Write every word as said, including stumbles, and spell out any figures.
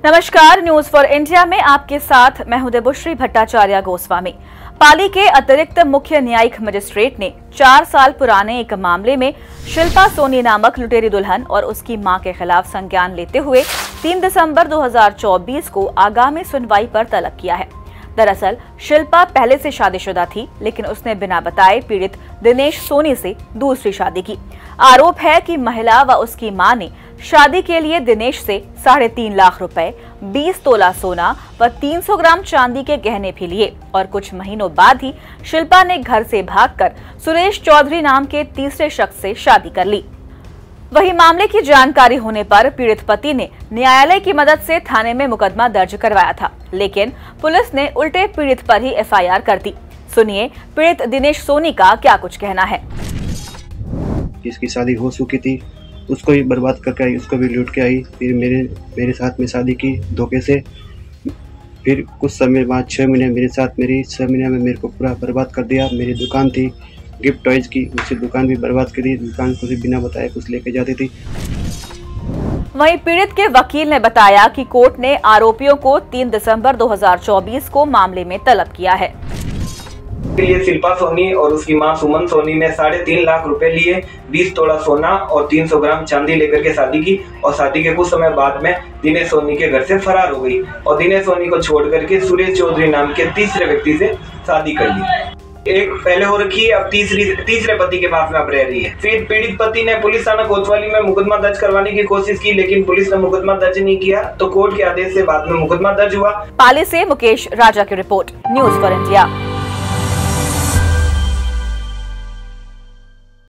नमस्कार, news for India में आपके साथ मैं हूं देबुश्री भट्टाचार्य गोस्वामी। पाली के अतिरिक्त मुख्य न्यायिक मजिस्ट्रेट ने चार साल पुराने एक मामले में शिल्पा सोनी नामक लुटेरी दुल्हन और उसकी मां के खिलाफ संज्ञान लेते हुए तीन दिसंबर दो हज़ार चौबीस को आगामी सुनवाई पर तलब किया है। दरअसल शिल्पा पहले से शादीशुदा थी, लेकिन उसने बिना बताए पीड़ित दिनेश सोनी से दूसरी शादी की। आरोप है कि महिला व उसकी मां ने शादी के लिए दिनेश से साढ़े तीन लाख रुपए, बीस तोला सोना व तीन सौ ग्राम चांदी के गहने भी लिए और कुछ महीनों बाद ही शिल्पा ने घर से भागकर सुरेश चौधरी नाम के तीसरे शख्स से शादी कर ली। वही मामले की जानकारी होने पर पीड़ित पति ने न्यायालय की मदद से थाने में मुकदमा दर्ज करवाया था, लेकिन पुलिस ने उल्टे पीड़ित पर ही एफ आई आर कर दी। सुनिए पीड़ित दिनेश सोनी का क्या कुछ कहना है। जिसकी शादी हो चुकी थी उसको भी बर्बाद करके आई, उसको भी लूट के आई, फिर मेरे मेरे साथ में शादी की धोखे से। फिर कुछ समय बाद छः महीने मेरे साथ मेरी छः महीने में मेरे को पूरा बर्बाद कर दिया। मेरी दुकान थी गिफ्ट टॉयज की, उसी दुकान भी बर्बाद करी। दुकान को भी बिना बताए कुछ लेके जाती थी। वहीं पीड़ित के वकील ने बताया कि कोर्ट ने आरोपियों को तीन दिसंबर दो हज़ार चौबीस को मामले में तलब किया है। ये शिल्पा सोनी और उसकी मां सुमन सोनी ने साढ़े तीन लाख रुपए लिए, बीस तोला सोना और तीन सौ ग्राम चांदी लेकर के शादी की और शादी के कुछ समय बाद में दिनेश सोनी के घर से फरार हो गई और दिनेश सोनी को छोड़ करके सुरेश चौधरी नाम के तीसरे व्यक्ति से शादी कर ली। एक पहले हो रखी है, अब तीसरी तीसरे पति के पास में अब रह रही है। फिर पीड़ित पति ने पुलिस थाना कोतवाली में मुकदमा दर्ज करवाने की कोशिश की, लेकिन पुलिस ने मुकदमा दर्ज नहीं किया, तो कोर्ट के आदेश से बाद में मुकदमा दर्ज हुआ। पाली से मुकेश राजा की रिपोर्ट, न्यूज फॉर इंडिया।